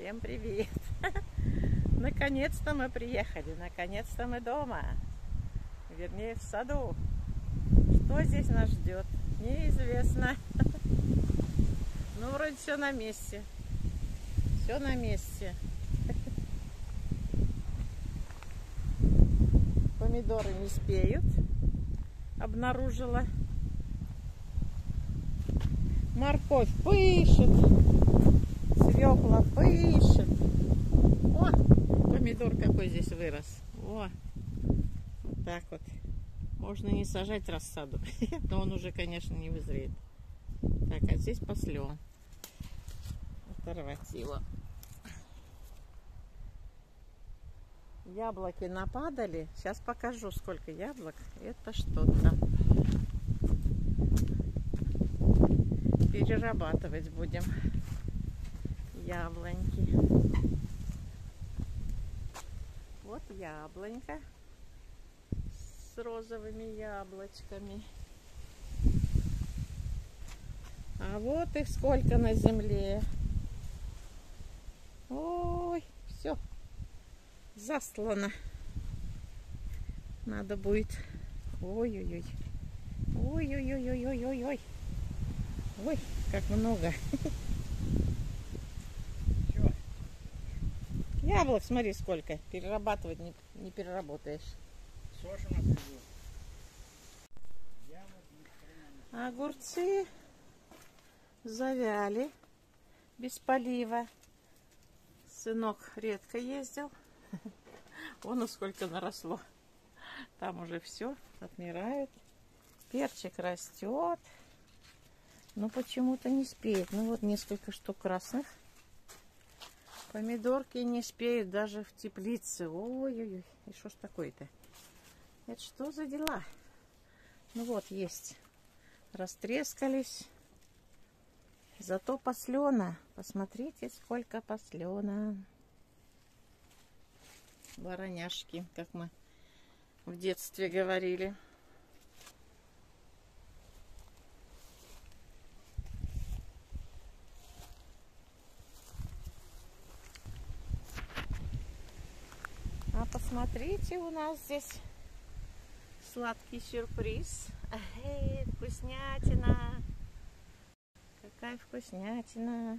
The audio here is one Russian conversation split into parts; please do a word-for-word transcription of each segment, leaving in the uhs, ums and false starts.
Всем привет! Наконец-то мы приехали, наконец-то мы дома. Вернее, в саду. Что здесь нас ждет, неизвестно. Ну, вроде все на месте. Все на месте. Помидоры не спеют. Обнаружила. Морковь пышет. Свекла пышет. О, помидор какой здесь вырос. О, вот так вот. Можно не сажать рассаду, но он уже, конечно, не вызреет. Так, а здесь послен. Оторвать его. Яблоки нападали. Сейчас покажу, сколько яблок. Это что-то. Перерабатывать будем яблоньки. Вот яблонька с розовыми яблочками. А вот их сколько на земле. Ой, все застлано. Надо будет. Ой-ой-ой. Ой-ой-ой-ой-ой-ой. Ой, как много. Яблок, смотри, сколько. Перерабатывать не, не переработаешь. Огурцы завяли без полива. Сынок редко ездил. Вон сколько наросло. Там уже все отмирает. Перчик растет. Но почему-то не спеет. Ну вот несколько штук красных. Помидорки не спеют даже в теплице. Ой-ой-ой. И что ж такое-то? Это что за дела? Ну вот есть. Растрескались. Зато послена. Посмотрите, сколько послена. Вороняшки, как мы в детстве говорили. А посмотрите, у нас здесь сладкий сюрприз. Эй, вкуснятина! Какая вкуснятина!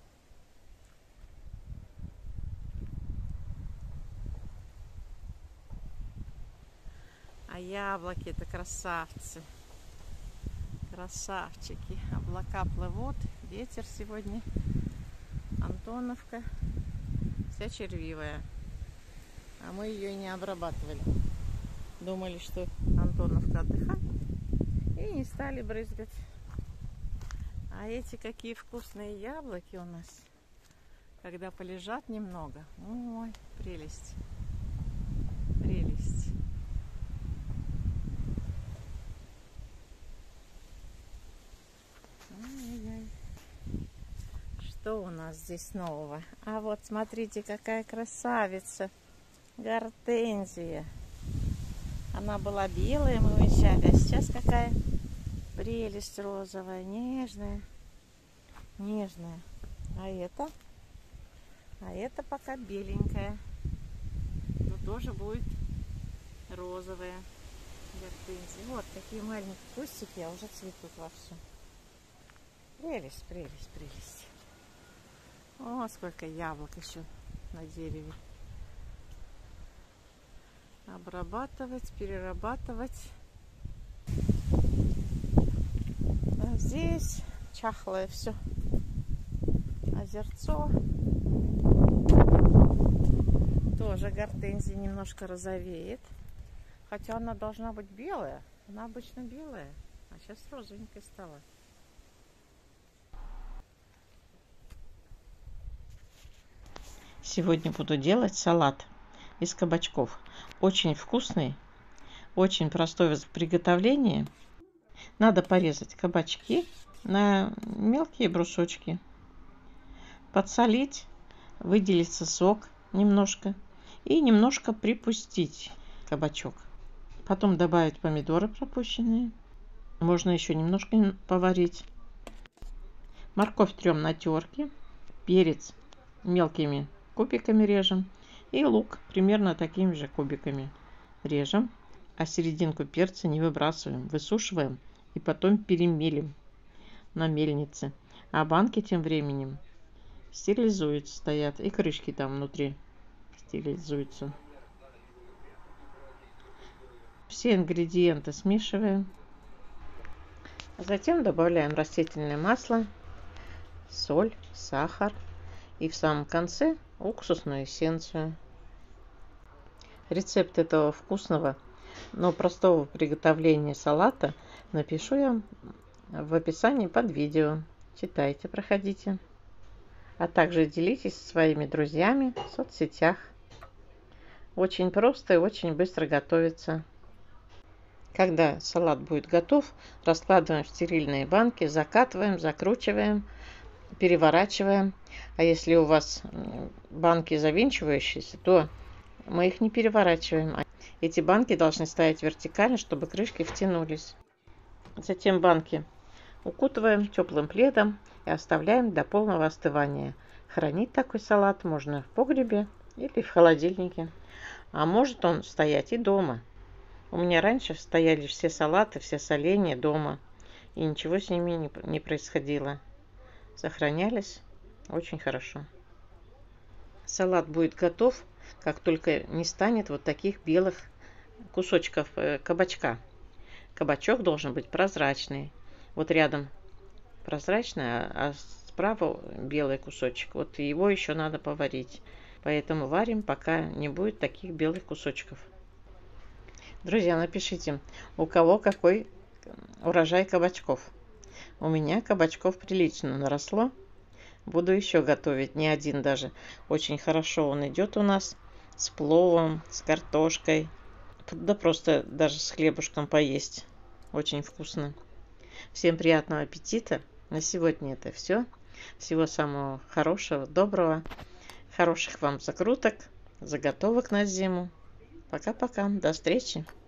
А яблоки это красавцы. Красавчики. Облака плывут. Ветер сегодня. Антоновка. Вся червивая. А мы ее и не обрабатывали. Думали, что Антоновка отдыхает. И не стали брызгать. А эти какие вкусные яблоки у нас. Когда полежат немного. Ой, прелесть. Прелесть. Ай-яй-яй. Что у нас здесь нового? А вот смотрите, какая красавица. Гортензия. Она была белая, мы уезжали. А сейчас какая прелесть розовая, нежная. Нежная. А это? А это пока беленькая. Но тоже будет розовая гортензия. Вот такие маленькие кустики, а уже цветут вовсю. Прелесть, прелесть, прелесть. О, сколько яблок еще на дереве. Обрабатывать, перерабатывать. А здесь чахлое все. Озерцо. Тоже гортензия немножко розовеет. Хотя она должна быть белая. Она обычно белая. А сейчас розовенькая стала. Сегодня буду делать салат из кабачков. Очень вкусный, очень простой в приготовлении. Надо порезать кабачки на мелкие брусочки, подсолить, выделится сок немножко и немножко припустить кабачок. Потом добавить помидоры пропущенные. Можно еще немножко поварить. Морковь трем на терке, перец мелкими кубиками режем. И лук примерно такими же кубиками режем. А серединку перца не выбрасываем, высушиваем и потом перемелим на мельнице. А банки тем временем стерилизуются, стоят. И крышки там внутри стерилизуются. Все ингредиенты смешиваем. Затем добавляем растительное масло, соль, сахар и в самом конце уксусную эссенцию. Рецепт этого вкусного, но простого приготовления салата напишу я в описании под видео. Читайте, проходите. А также делитесь со своими друзьями в соцсетях. Очень просто и очень быстро готовится. Когда салат будет готов, раскладываем в стерильные банки, закатываем, закручиваем, переворачиваем. А если у вас банки завинчивающиеся, то мы их не переворачиваем. Эти банки должны стоять вертикально, чтобы крышки втянулись. Затем банки укутываем теплым пледом и оставляем до полного остывания. Хранить такой салат можно в погребе или в холодильнике. А может он стоять и дома. У меня раньше стояли все салаты, все соленья дома. И ничего с ними не, не происходило. Сохранялись очень хорошо. Салат будет готов, как только не станет вот таких белых кусочков кабачка. Кабачок должен быть прозрачный. Вот рядом прозрачный, а справа белый кусочек. Вот его еще надо поварить. Поэтому варим, пока не будет таких белых кусочков. Друзья, напишите, у кого какой урожай кабачков. У меня кабачков прилично наросло. Буду еще готовить, не один даже. Очень хорошо он идет у нас с пловом, с картошкой. Да просто даже с хлебушком поесть. Очень вкусно. Всем приятного аппетита. На сегодня это все. Всего самого хорошего, доброго. Хороших вам закруток, заготовок на зиму. Пока-пока. До встречи.